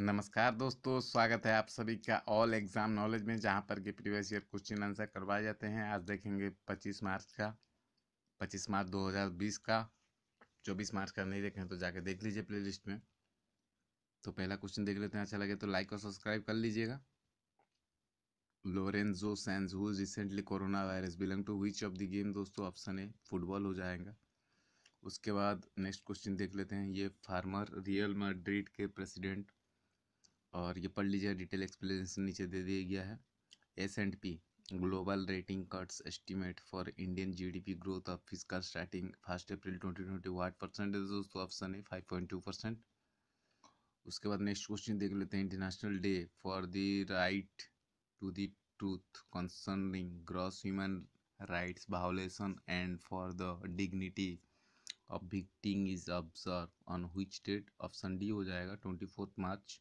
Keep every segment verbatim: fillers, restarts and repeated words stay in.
नमस्कार दोस्तों, स्वागत है आप सभी का ऑल एग्ज़ाम नॉलेज में, जहां पर कि प्रीवियस ईयर क्वेश्चन आंसर करवाए जाते हैं। आज देखेंगे पच्चीस मार्च का पच्चीस मार्च दो हज़ार बीस का। चौबीस मार्च का नहीं देखें तो जाके देख लीजिए प्लेलिस्ट में। तो पहला क्वेश्चन देख लेते हैं, अच्छा लगे तो लाइक और सब्सक्राइब कर लीजिएगा। Lorenzo Sanz who recently corona virus belong to which of the game? दोस्तों ऑप्शन ए फुटबॉल हो जाएगा। उसके बाद नेक्स्ट क्वेश्चन देख लेते हैं, ये फार्मर रियल मैड्रिड के प्रेसिडेंट, और ये पढ़ लीजिए, डिटेल एक्सप्लेनेशन नीचे दे दिया गया है। S and P global rating cuts estimate for Indian GDP growth of physical starting first April twenty twenty what percentage? दोस्तों ऑप्शन है फाइव पॉइंट टू परसेंट। उसके बाद नेक्स्ट क्वेश्चन देख लेते हैं, international day for the right to the truth concerning gross human rights violation and for the dignity of victim is observe on which date? Option D हो जाएगा twenty fourth March.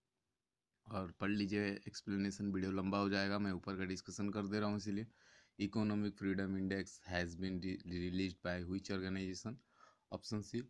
और पढ़ लीजिए explanation, video लंबा हो जाएगा, मैं ऊपर का डिस्कशन कर दे रहा हूँ इसीलिए। Economic freedom index has been released by which organisation? Option C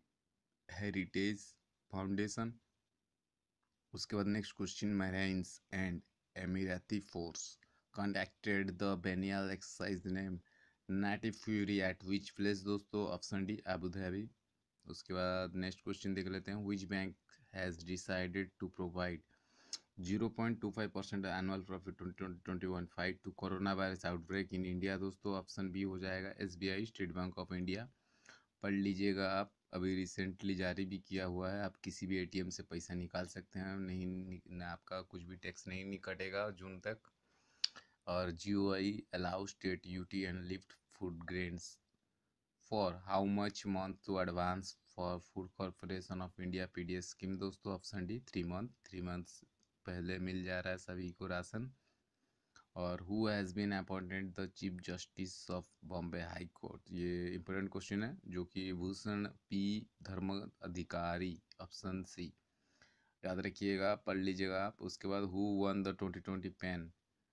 heritage foundation. उसके बाद next question, marines and Emirati force conducted the biennial exercise name native fury at which place? दोस्तों ऑप्शन डी अबू धाबी। उसके बाद next question देख लेते हैं, which bank has decided to provide zero point two five percent annual profit twenty twenty one fight to corona virus outbreak in India? दोस्तों option B हो जाएगा SBI state bank of India. पढ़ लीजिएगा आप, अभी रिसेंटली जारी भी किया हुआ है, आप किसी भी एटीएम से पैसा निकाल सकते हैं, नहीं ना आपका कुछ भी टैक्स नहीं, नहीं कटेगा जून तक। और GOI allow state UT and lift food grains for how much month to advance for food corporation of India PDS scheme? दोस्तों option D three month three months पहले मिल जा रहा है सभी को राशन। और who has been appointed the chief justice of Bombay high court? ये इंपॉर्टेंट क्वेश्चन है, जो कि भूषण पी धर्म अधिकारी, ऑप्शन सी। याद रखिएगा, पढ़ लीजिएगा आप। उसके बाद who won the twenty twenty PEN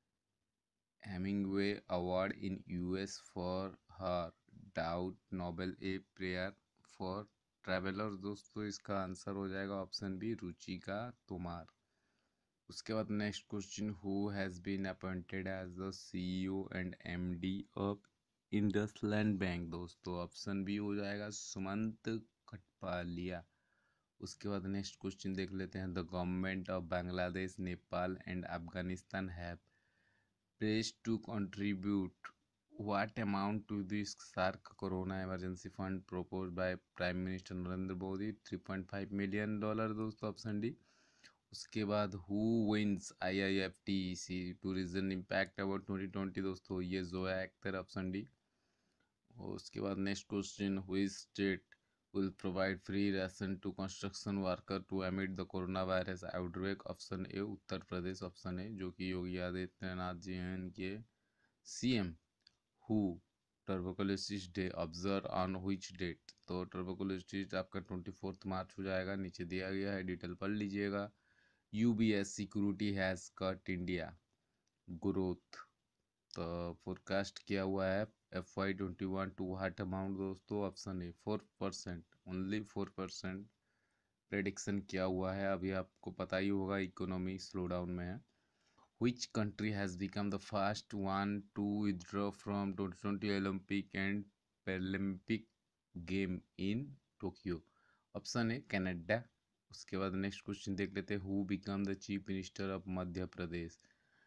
Hemingway award in US for her डाउट novel a prayer for traveller? दोस्तों इसका आंसर हो जाएगा ऑप्शन बी रुचिका तोमार। उसके बाद next question, who has been appointed as the CEO and MD of IndusInd bank? दोस्तों option B हो जाएगा सुमंत कटपालिया। उसके बाद नेक्स्ट क्वेश्चन देख लेते हैं, the government of Bangladesh, Nepal and Afghanistan have placed to contribute what amount to this SAARC corona emergency fund proposed by prime minister Narendra Modi? Three point five million dollar. दोस्तों option D. उसके बाद who wins I I F T C tourism impact award twenty twenty? दोस्तों ये Zoya Akhtar, option D. उसके बाद next question, which state will provide free ration to construction worker to amid the corona virus outbreak? Option A Uttar Pradesh, option A, जो कि योगी आदित्यनाथ जी हैं इनके CM. Who tuberculosis day observe on which date? तो tuberculosis आपका twenty fourth March हो जाएगा, नीचे दिया गया है, डिटेल पढ़ लीजिएगा। UBS security has cut India growth, तो फोरकास्ट किया हुआ है F Y twenty one two what amount? दोस्तों option A four percent, only four percent prediction किया हुआ है। अभी आपको पता ही होगा इकोनॉमी स्लो डाउन में है। Which country has become the first one to withdraw from twenty twenty Olympic and Paralympic game in Tokyo? Option है कनाडा। उसके बाद नेक्स्ट क्वेश्चन देख लेते हैं, who become the chief minister of Madhya Pradesh?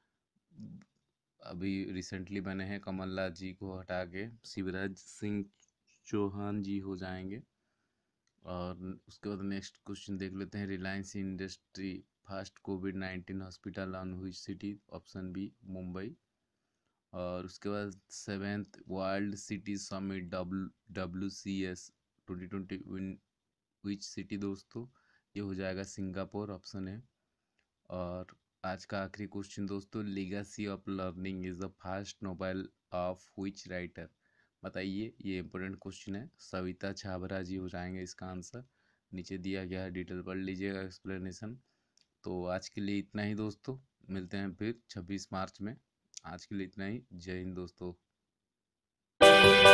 अभी recently बने हैं, कमलनाथ जी को हटा के शिवराज सिंह चौहान जी हो जाएंगे। और उसके बाद नेक्स्ट क्वेश्चन देख लेते हैं, Reliance industry first Covid nineteen hospital on which city? Option B Mumbai. और उसके बाद seventh world city summit W W C S twenty twenty which city? दोस्तों ये हो जाएगा सिंगापुर, ऑप्शन है। और आज का आखिरी क्वेश्चन दोस्तों, legacy of learning is the first novel of which writer? बताइए, ये इंपॉर्टेंट क्वेश्चन है, सविता छाबरा जी हो जाएंगे इसका आंसर। नीचे दिया गया है, डिटेल पढ़ लीजिएगा एक्सप्लेनेशन। तो आज के लिए इतना ही दोस्तों, मिलते हैं फिर छब्बीस मार्च में। आज के लिए इतना ही, जय हिंद दोस्तों।